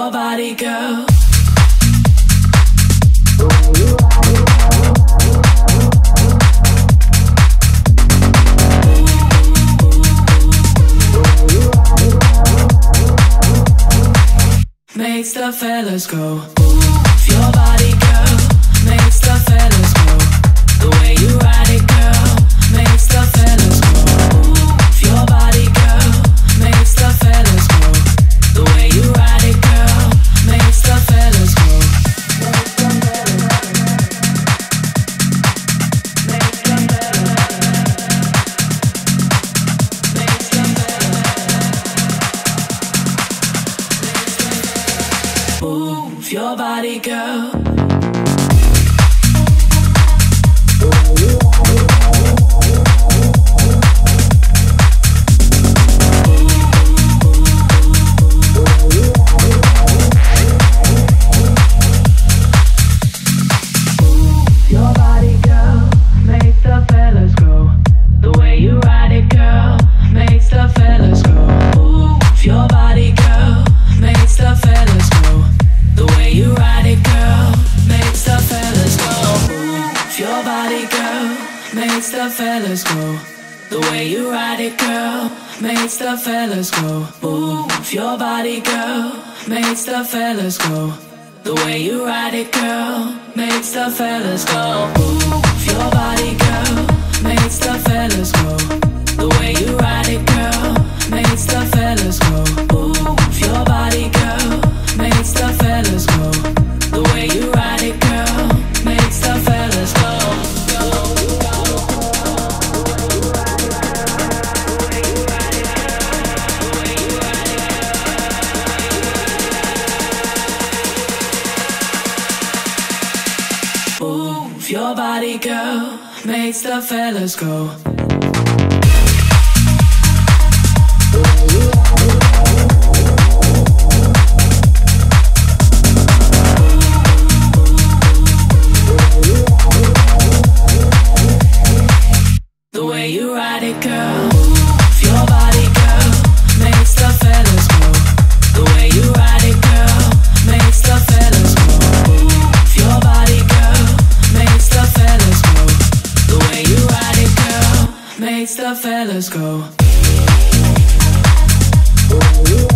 your body, girl. Makes the fellas go. Move your body, girl. Makes the fellas go. The way you ride it, girl. Makes the fellas go. Move your body, girl. Makes the fellas go. The way you ride it, girl. Makes the fellas go. Move your body, girl. Makes the fellas go. The way you ride it, girl. Makes the fellas go. Move your body, girl. Makes the fellas go. The way you ride it, girl. Makes the fellas go. Move your body, girl. Makes the fellas go. The way you ride it, girl. Makes the fellas go. Move your body, girl. Makes the fellas go. The way you ride it, girl. Makes the fellas go. Move your body, girl, makes the fellas go. The way you ride it, girl. Move your body, girl, makes the fellas go. The way you ride it, girl, makes the fellas go. Move your body, girl. Makes the fellas go. The way you ride it, girl. Makes the fellas go.